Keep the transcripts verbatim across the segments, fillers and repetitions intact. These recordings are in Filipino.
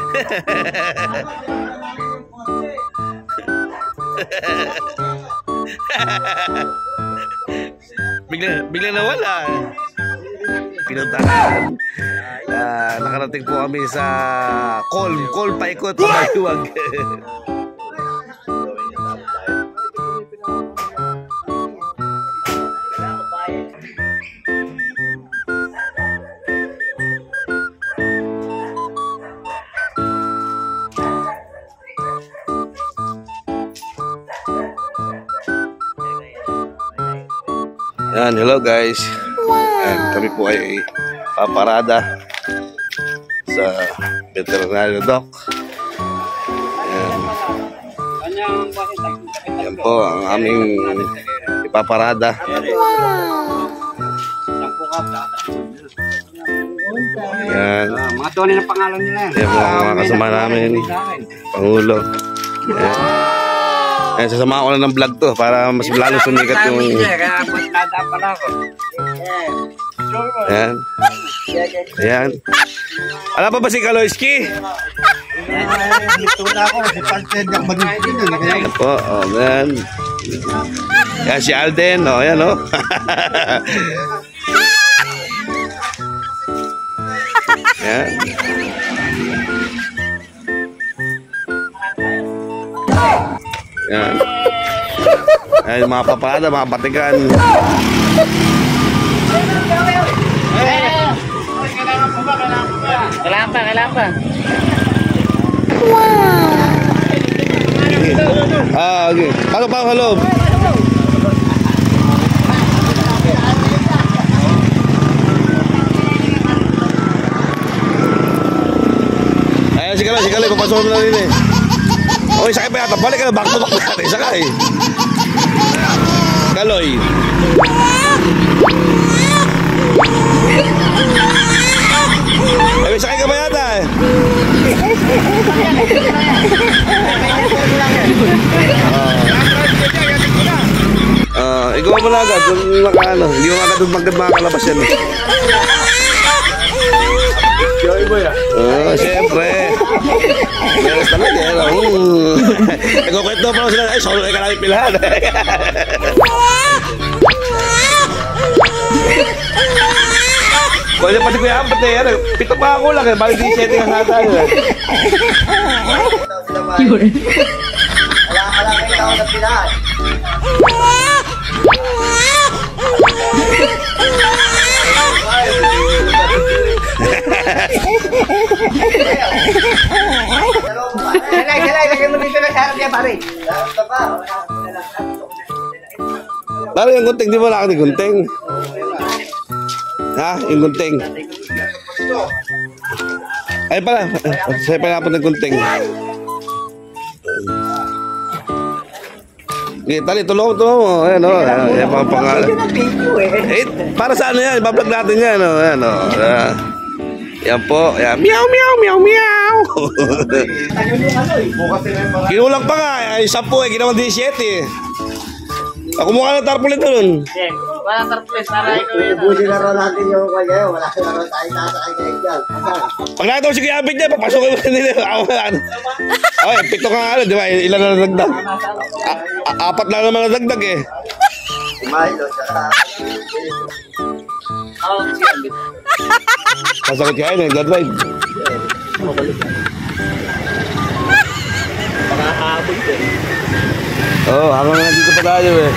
bigla, bigla nawala. Pinuntahan. Uh, nakarating po kami sa Col, Col Paikot, Pamaliwag. Yan, hello guys. Yan, kami po ay paparada sa veterinary doc. Yan. Yan po ang aming ipaparada. Yan. Mga tunay na pangalan nila. Yan po ang mga kasama namin. Pangulo. Yan. Yan, sasama ko na ng vlog to para mas lalo sumikat yung... Ayan. Ayan. Alam pa ba si Kaloyski? Ayan po. Oh, ayan. Ayan si Alden. Oh, ayan oh. Ayan. Ayan. Ayan mga papada, mga batikan. Kailangan pa, kailangan pa. Wow. Ah, okay. Ano pa ang loob? Ayan si Kaloy, si Kaloy, papasok na rin eh. Okay, sakay pa yata. Balik ka na, back to back natin. Sakay. Kaloy. Ay, sakay ka ba yata eh? Ah, uh, ikaw mo na agad. Yung nakaano. Hindi mo agad magad makakalabas yan eh. Joy boy ah. Oo, siyempre. Meron talaga yan. Nagkukwento pa lang sila. Ay, solo kayo ka namin pilahan. Pwede pati ko yung apat eh. Pito pa ako lang eh. Balik di setting ang hata nyo eh. Yun. Wala ka lang kayo tao na pilahan. Salay, salay, lagay mo dito na sa harap niya, pare. Pare, yung gunting, di mo lang yung gunting. Ha? Yung gunting. Ay pala, sa'yo pa napon ng gunting. Okay, tali, tulungan, tulungan mo. Ayan o, ayan mga pangalan. Eh, para sa ano yan? Ibablog natin yan o. Ayan o. Yan po. Ayan. Meow, meow, meow, meow. Kinulang pa nga. Ay, sampu eh. Ginawang disyete eh. Ako mukha ng tarpaulin doon. Walang tarpaulin. Para ikaw yun. Buti na rin natin yung kanya. Wala na rin tayo nasakay kayo dyan. Pag nakita mo si Kiyabit niya, papasukin mo nila. Ay, pito ka nga. Di ba? Ilan na nadagdag? Apat na naman nadagdag eh. Mahilo siya. Masakit kaya na, nag-drive. Pakahabol ko eh. Oo, oh, hanggang nandito pa tayo eh.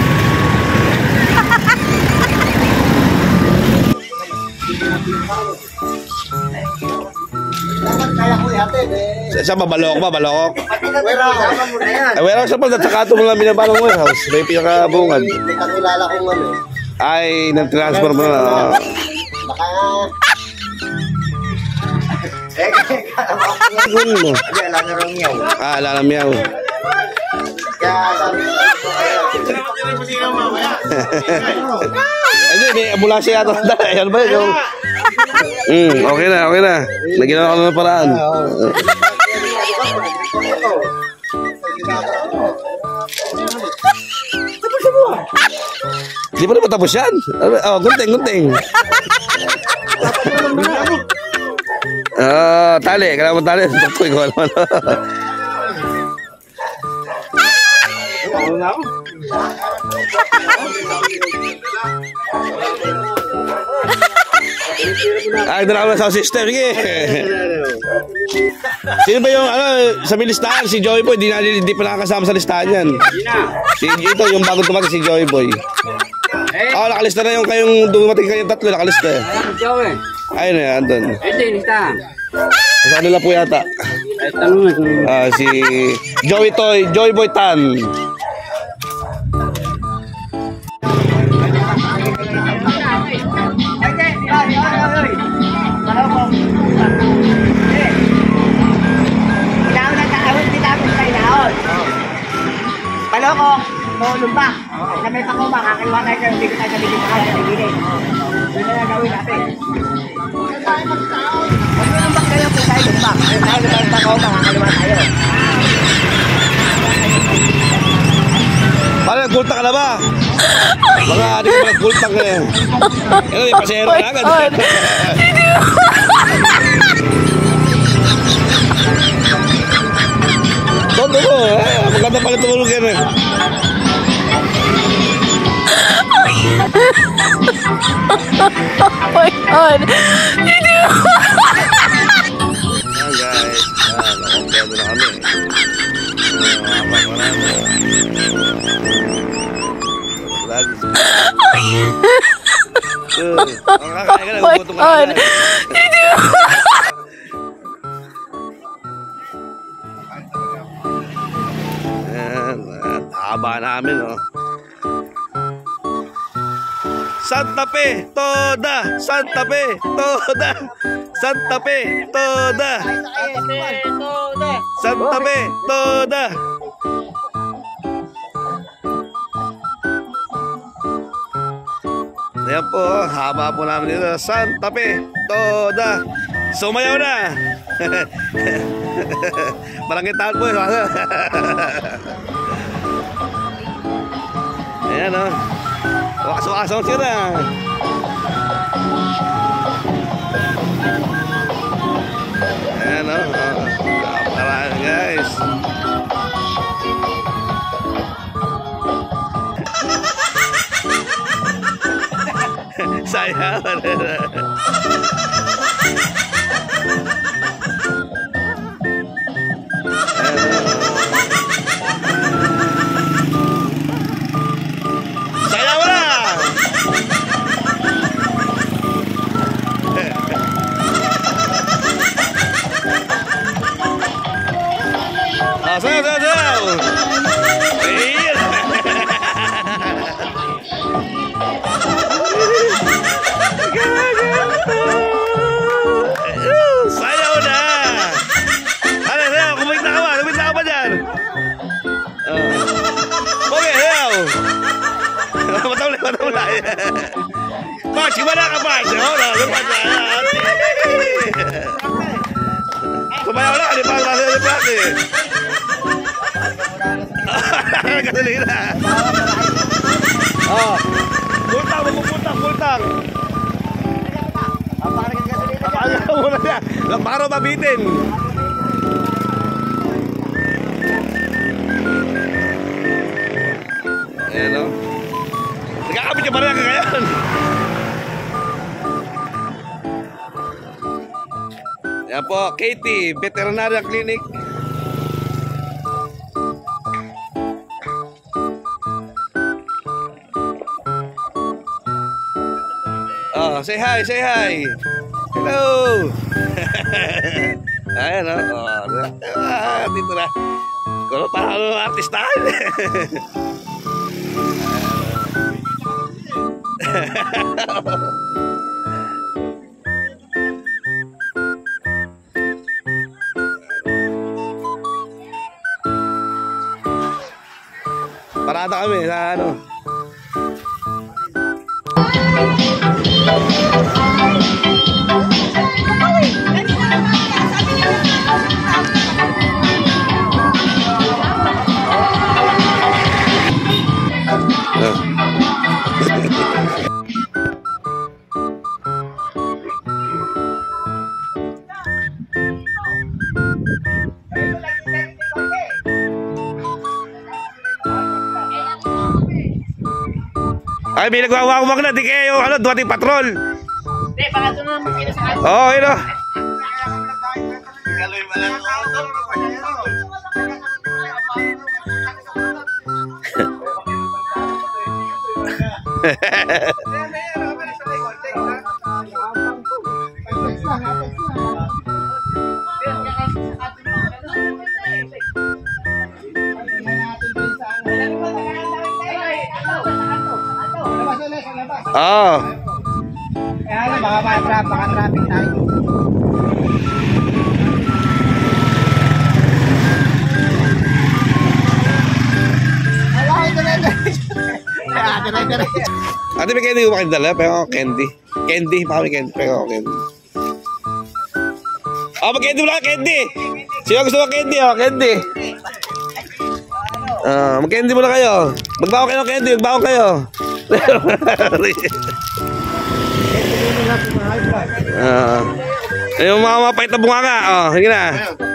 Kaya ko yate eh. Saan ba? Balok ba? Balok? Wala, sama mo na yan. Ay, warehouse sa pala. Tsaka ito mo lang binabalang warehouse. May pinakabungan. May kakilala kong ano eh. Ay, nag-transfer mo na. Baka... Eh, kaya mo ako yan. Ano mo? Hindi, alam na rin yaw. Ah, alam yaw. Kaya sabi ko kaya. Hindi, may ambulansya yata. Ayan ba yun? Hmm, okay na, okay na. Naginawa ko na ng paraan. Di ba na matapos yan? Oh, gunting, gunting. Ah, tali. Kailangan mo tali. Tukoy ko naman. Ay, doon ako na sa sister. Sige. Sino ba yung, ano, sa may listahan? Si Joey Boy. Di, na, di, di pa nakakasama sa listahan yan. Si, ito, yung bago tumating si Joey Boy. Oo, oh, nakalista na yung kayong dumating kayong tatlo. Nakalista eh. Joey. Ayun na, andun. Ito yung listahan. Sa kanila po yata. Ay, tanong na. Ah, si Joey Toy, Joey Boy Tan. Paloko, lumba. Na may pakuma, kakaliwa tayo kayo, hindi ko tayo sabihin pa kaya nagiging. Yun na gawin natin. Pag lumbak kayo, kung tayo lumbak. Kung tayo may pakuma, kakaliwa tayo. Paano, nagkulta ka na ba? Mga adik mo nagkulta ka na. Ano, may pasero na agad. Todo mo, eh. Maganda pala tumulog yan eh. Oh my God! Did you? Ayan guys, ah, nakumpiyado na kami. Ah, abang ko na. Lagi sa ang kakain ka na, Oh my gutom ka God! na. Did you? Ayan, at haba namin oh. Santa Fe, toda! Santa Fe, toda! Santa Fe, toda! Santa Fe, toda! Ayan po, oh, haba po namin dito. Santa Fe, toda! Sumayaw na! Barangay taon po. Ayan o. Wakas-wakas sila. Ayan o. Parang guys. Sayawan. Ah, sayaw, sayaw, sayaw! Ayun! Sayaw na! Ano, sayaw, kumit na ka ba? Kumit na ka ba dyan? Okay, sayaw! Matawala, matawala! Pars, gimana ka, Pars? Oh, no, lupas na! Sumayaw na, kalipas na sa lipas eh! Gasolina. Oh. Pultang, magpupultang, pultang. Parang ang gasolina. Apagaw mo na niya. Para mabitin. Ayan o. Nagkakabit ka pa rin kagayan. Ayan po, Katie, Veterinary Clinic. Oh, say hi, say hi. Hello. Ayan o. Oh. Ah, dito na. Kung parang ano, artistahan. Parada kami sa ano. Ay, may nagwawawag na. Di kayo, ano, duwating patrol. Hindi, baka doon naman kayo sa kanto. Oo, oh, yun o. Kaloy mo lang. Oo. Kaya lang, baka ma-trap, baka traffic tayo. Wala, ito na ito. Ate, ate, ate. Ate, may candy ko ba kayo dala? Pero candy. Candy, baka may candy. Pero candy. Oh, mag-candy mo lang, candy. Sino gusto mo candy, oh? Candy. Ah, mag-candy muna kayo. Magbaon kayo ng candy, magbaon kayo. Ah. Yung mga mapait na bunga nga. Oh, sige na.